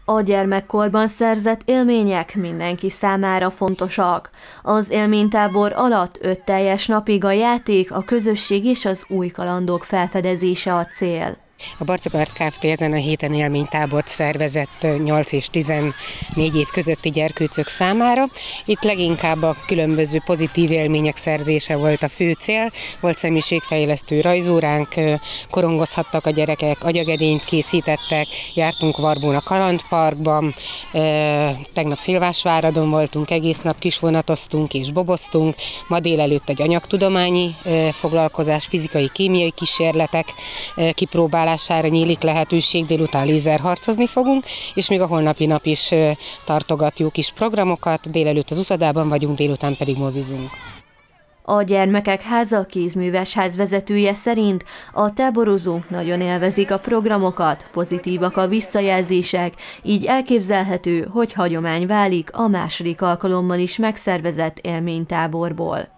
A gyermekkorban szerzett élmények mindenki számára fontosak. Az élménytábor alatt 5 teljes napig a játék, a közösség és az új kalandok felfedezése a cél. A Barcokart Kft. Ezen a héten élménytábort szervezett 8 és 14 év közötti gyerkőcök számára. Itt leginkább a különböző pozitív élmények szerzése volt a fő cél. Volt személyiségfejlesztő rajzóránk, korongozhattak a gyerekek, agyagedényt készítettek, jártunk Varbón a kalandparkban, tegnap Szilvásváradon voltunk, egész nap kisvonatoztunk és boboztunk, ma délelőtt egy anyagtudományi foglalkozás, fizikai, kémiai kísérletek kipróbálására nyílik lehetőség, délután lézerharcozni fogunk, és még a holnapi nap is tartogatjuk kis programokat, délelőtt az uszodában vagyunk, délután pedig mozizunk. A Gyermekek Háza kézműves ház vezetője szerint a táborozók nagyon élvezik a programokat, pozitívak a visszajelzések, így elképzelhető, hogy hagyomány válik a második alkalommal is megszervezett élménytáborból.